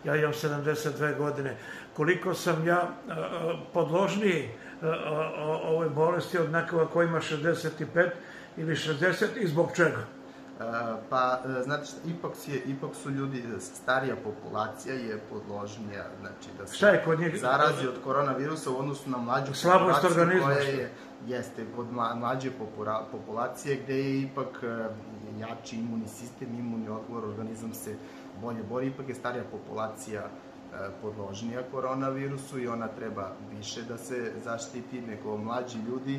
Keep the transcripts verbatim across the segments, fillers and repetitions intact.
ja imam sedamdeset dve godine, koliko sam ja podložniji ovoj bolesti od nekoga ko ima šezdeset pet ili šezdeset i zbog čega? Pa, znate šta, ipak su ljudi, starija populacija je podložnija, znači da se zarazi od koronavirusa u odnosu na mlađu populaciju koja je, jeste, od mlađe populacije gde je ipak jači imunni sistem, imunni odgovor, organizam se bolje bori, ipak je starija populacija podložnija koronavirusu i ona treba više da se zaštiti nego mlađi ljudi.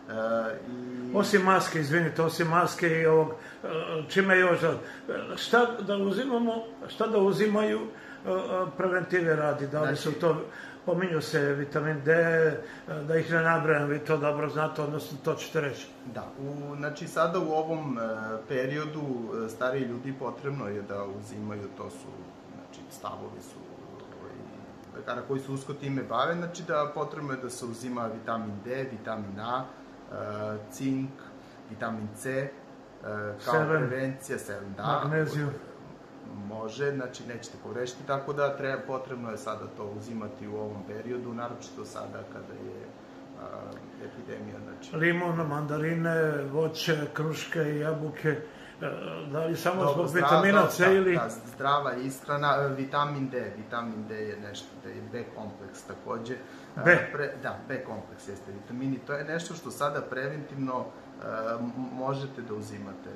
Osim maske, izvinite, osim maske i ovog, čime još, šta da uzimamo, šta da uzimaju preventive radi, da li su to, pominju se vitamin D, da ih ne nabrajam, vi to dobro znate, odnosno to ćete reći. Da, znači sada u ovom periodu stariji ljudi potrebno je da uzimaju, to su, znači stavovi su lekara koji se usko time bave, znači da potrebno je da se uzima vitamin D, vitamin A, cink, vitamin C, kao prevencija, selen, da, magneziju. Može, znači nećete pogrešiti, tako da potrebno je sada to uzimati u ovom periodu, naročito sada kada je epidemija. Limun, mandarine, voće, kruške i jabuke, da li samo zbog vitamina C ili... Da, zdrava ishrana, vitamin D, vitamin D je nešto, da je B kompleks takođe. B? Da, B kompleks jeste vitamini, to je nešto što sada preventivno možete da uzimate.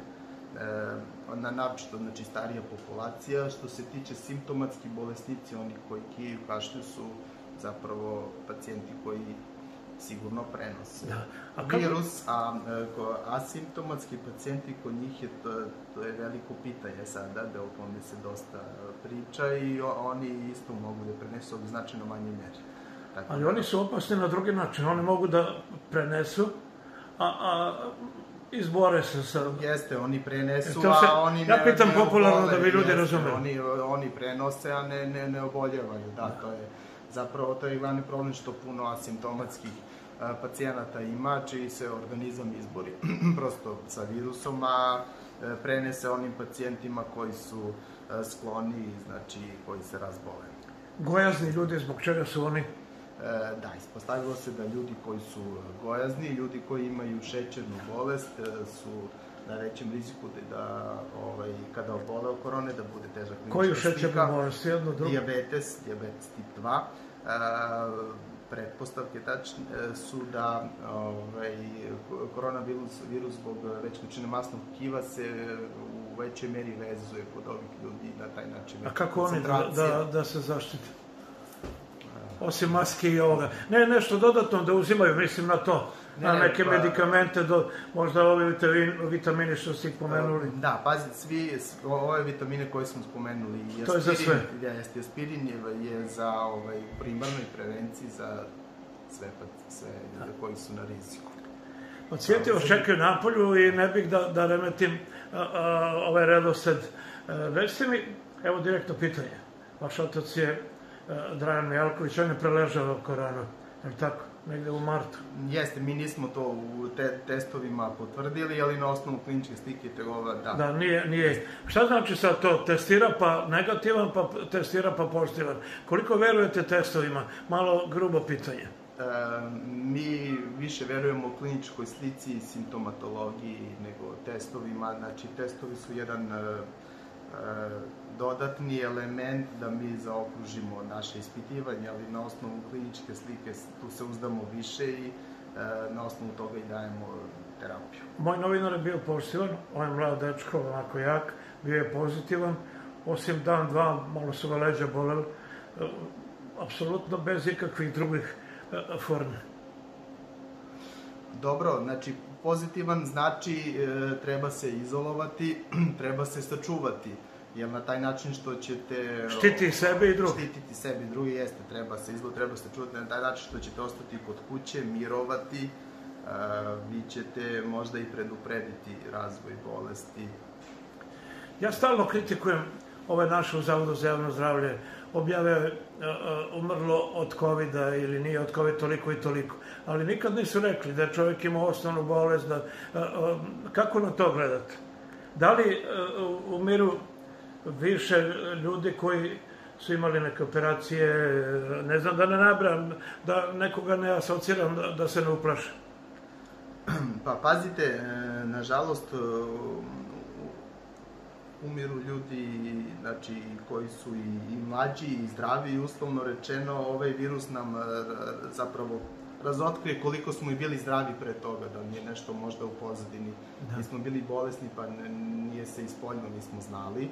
Naročito, znači, starija populacija, što se tiče simptomatski bolesnici, oni koji kiju, kašlju su zapravo pacijenti koji sigurno prenose virus, a asimptomatski pacijenti, kod njih je to je veliko pitanje sada, da o tome se dosta priča i oni isto mogu da prenesu u značajno manje meri. Ali oni su opasni na drugi način, oni mogu da prenesu, a izbore se sa... Jeste, oni prenesu, a oni ne... Ja pitam popularno da bi ljudi razumeli. Oni prenose, a ne oboljevaju, da, to je... Zapravo, to je glavni problem što puno asimptomatskih pacijenata ima, čiji se organizam izbori prosto sa virusom, a prenese onim pacijentima koji su skloni, znači koji se razbole. Gojazni ljudi, zbog čega su oni? Da, ispostavilo se da ljudi koji su gojazni, ljudi koji imaju šećernu bolest su na većem riziku da kada obole od korone da bude teža klinička slika. Koju šećernu bolest? Jedno, drugo? Dijabetes, dijabetes tip dva. Pretpostavke tačne su da koronavirus zbog veće količine masnog tkiva se u većoj meri vezuje kod ovih ljudi na taj način. A kako oni da se zaštite? Osim maske i ovoga. Ne, nešto dodatno da uzimaju, mislim na to, na neke medikamente, možda ovi vitamini što ste ih pomenuli. Da, pazite, svi ove vitamine koje smo spomenuli. To je za sve. Aspirin je za primarnoj prevenciji za sve koji su na riziku. Pacijenti vas čekaju napolju i ne bih da remetim ovaj redosled. Recite mi, evo direktno pitanje. Vaš otac je Dragan Mijalković, on je preležao koronu, je li tako, negde u martu? Jeste, mi nismo to u testovima potvrdili, ali na osnovu kliničke slike tegova, da. Da, nije. Šta znači sad to? Testira pa negativan, pa testira pa pozitivan. Koliko verujete testovima? Malo grubo pitanje. Mi više verujemo kliničkoj slici i simptomatologiji nego testovima. Znači, testovi su jedan dodatni element da mi zaokružimo naše ispitivanje, ali na osnovu kliničke slike tu se uzdamo više i na osnovu toga i dajemo terapiju. Moj novinar je bio pozitivan, on je mlad dečko, onako jak, bio je pozitivan, osim dan, dva, malo su ga leđa boleli, apsolutno bez ikakvih drugih formi. Dobro, znači pozitivan znači treba se izolovati, treba se sačuvati, jer na taj način što ćete... Štiti sebe i drugi. Štititi sebe i drugi, jeste, treba se izolovati, treba se sačuvati na taj način što ćete ostati kod kuće, mirovati, vi ćete možda i preduprediti razvoj bolesti. Ja stalno kritikujem ove naše u Zavodu za javno zdravlje, objave umrlo od kovida ili nije od kovida toliko i toliko, ali nikad nisu rekli da je čovjek imao osnovnu bolest. Kako na to gledate? Da li umiru više ljudi koji su imali neke operacije, ne znam da ne nabram, da nekoga ne asociram da, da se ne uplaše. Pa pazite, nažalost, umiru ljudi, znači, koji su i, i mlađi i zdravi i uslovno rečeno, ovaj virus nam zapravo razotkrije koliko smo i bili zdravi pre toga, da nije nešto možda u pozadini. Da. Mi smo bili bolesni, pa nije se ispoljno nismo znali.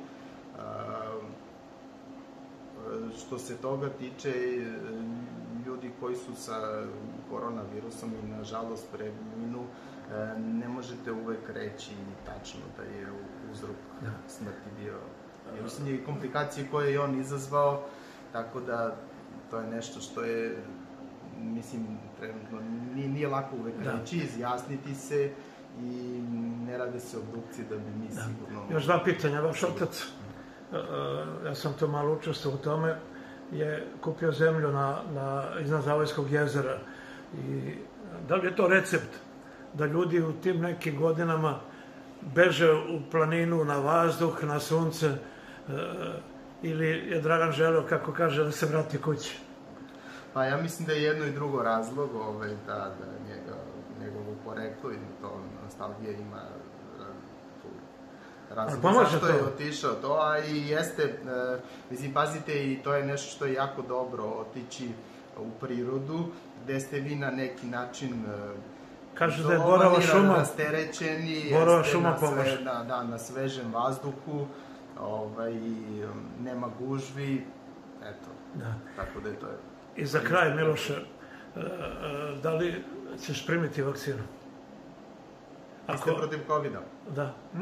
Što se toga tiče, ljudi koji su sa koronavirusom i nažalost preminu, ne možete uvek reći tačno da je uzrok da. smrti bio virus i komplikacije koje je on izazvao, tako da to je nešto što je, mislim, trenutno nije, nije lako uvek da. reći, izjasniti se i ne rade se obdukcije da bi mi da. sigurno... Još dva pitanja, vaš otac, ja sam to malo učestvovao u tome, je kupio zemlju na, na, iznad Zavojskog jezera i da li je to recept da ljudi u tim nekim godinama beže u planinu, na vazduh, na sunce, e, ili je Dragan želeo, kako kaže, da se vrati kući? Pa ja mislim da je jedno i drugo razlog, ovaj, da, da njega, njegovo poreklo i to nostalgija ima tu razlog zašto je otišao to, a i jeste, e, mislim, pazite, i to je nešto što je jako dobro, otići u prirodu, gde ste vi na neki način e, kaže da je borova šuma, rasterećeni, borova šuma na, sve, na, da, na svežem vazduhu, ovaj, nema gužvi, eto, da. tako da je to je. I za kraj, Miloše, da li ćeš primiti vakcinu? Ako... Ste protiv kovida? Da. Hm?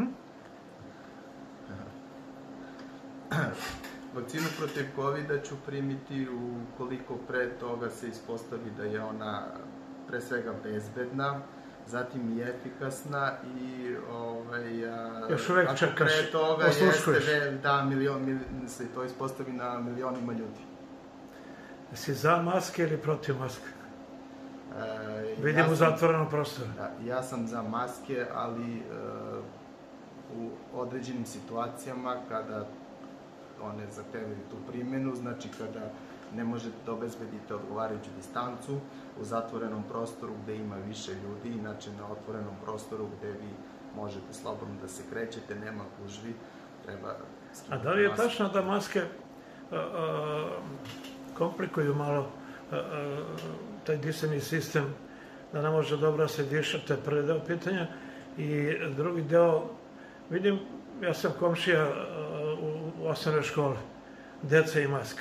Vakcinu protiv kovida ću primiti ukoliko pre toga se ispostavi da je ona pre svega bezbedna, zatim i efikasna i ovaj, još uvek čekaš, pre toga jeste da milion, mil, se to ispostavi na milionima ljudi. Jesi za maske ili protiv maske? E, Vidim ja u zatvorenom prostoru. Da, ja sam za maske, ali e, u određenim situacijama kada one zahtevaju tu primjenu, znači kada ne možete da obezbedite odgovarajuću distancu u zatvorenom prostoru gde ima više ljudi, inače na otvorenom prostoru gde vi možete slobodno da se krećete, nema gužvi, treba skinuti maske. A da li je tačno da maske a, a, komplikuju malo a, a, taj disajni sistem, da ne može dobro se diša, to je prvi deo pitanja, i drugi deo, vidim, ja sam komšija a, u, u osnovnoj školi, deca i maske.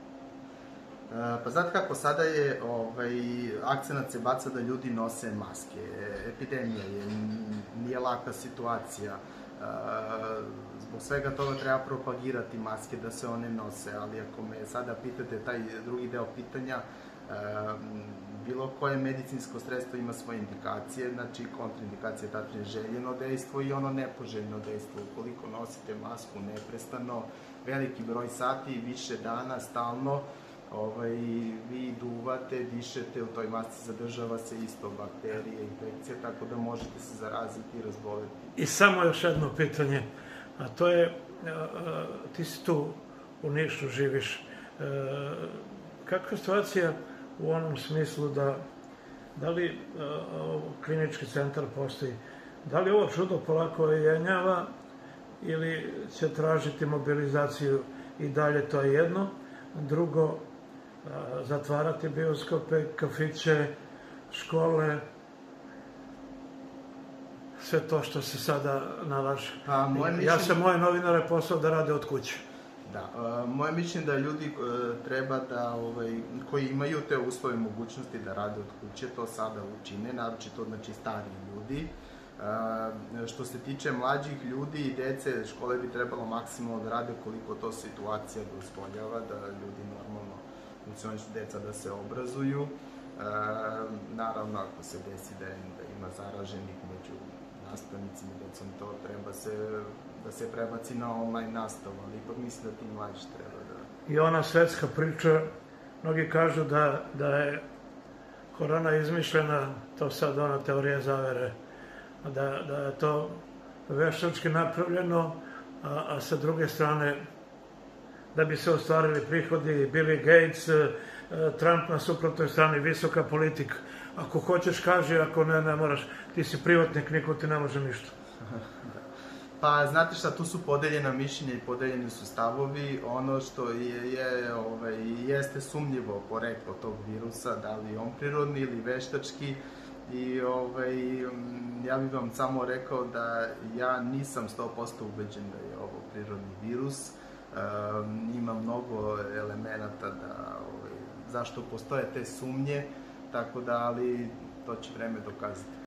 Pa znate kako, sada je, ovaj, akcenat se baca da ljudi nose maske. Epidemija je, nije laka situacija. Zbog svega toga treba propagirati maske, da se one nose, ali ako me sada pitate taj drugi deo pitanja, bilo koje medicinsko sredstvo ima svoje indikacije, znači kontraindikacije, tačnije željeno dejstvo i ono nepoželjno dejstvo. Ukoliko nosite masku neprestano, veliki broj sati, više dana, stalno, Ovaj, vi duvate, dišete, u toj masci zadržava se isto bakterije, infekcije, tako da možete se zaraziti i razboleti. I samo još jedno pitanje, a to je, ti si tu u Nišu, živiš, kakva situacija u onom smislu da, da li klinički centar postoji, da li ovo čudo polako jenjava ili će tražiti mobilizaciju i dalje, to je jedno, drugo, zatvarati bioskope, kafiće, škole, sve to što se sada nalaže. Pa, moje mišljenje... Ja sam moje novinare poslao da rade od kuće. Da, uh, moje mišljenje da ljudi uh, treba da, ovaj, koji imaju te uslove i mogućnosti da rade od kuće, to sada učine, naročito, znači, stariji ljudi. Uh, što se tiče mlađih ljudi i dece, škole bi trebalo maksimalno da rade koliko to situacija dozvoljava, da ljudi normalno funkcionišu, deca da se obrazuju. E, naravno, ako se desi da, je, da ima zaraženih među nastavnicima, decom, to treba se, da se prebaci na online nastavu, ali ipak mislim da ti mlađi treba da... I ona svetska priča, mnogi kažu da, da je korona izmišljena, to sad ona teorija zavere, da, da je to veštački napravljeno, a, a sa druge strane da bi se ostvarili prihodi, Billy Gates, Trump na suprotnoj strani, visoka politika. Ako hoćeš, kaži, ako ne, ne moraš. Ti si privatnik, niko ti ne može ništa. Pa, znate šta, tu su podeljena mišljenja i podeljeni su stavovi. Ono što je, je, ovaj, jeste sumnjivo poreklo tog virusa, da li je on prirodni ili veštački. I ovaj, ja bih vam samo rekao da ja nisam sto posto ubeđen da je ovo prirodni virus. Um, ima mnogo elemenata da, ovaj, zašto postoje te sumnje, tako da, ali to će vreme dokazati.